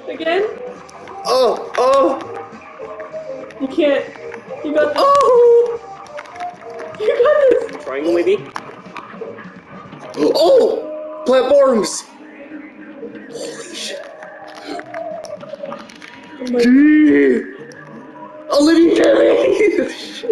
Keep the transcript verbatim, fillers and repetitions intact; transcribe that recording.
Again? Oh, oh! You can't. You got this. Oh! You got this! Triangle, maybe? Oh! Platforms! Holy shit. Oh my Gee! Olivia Jerry!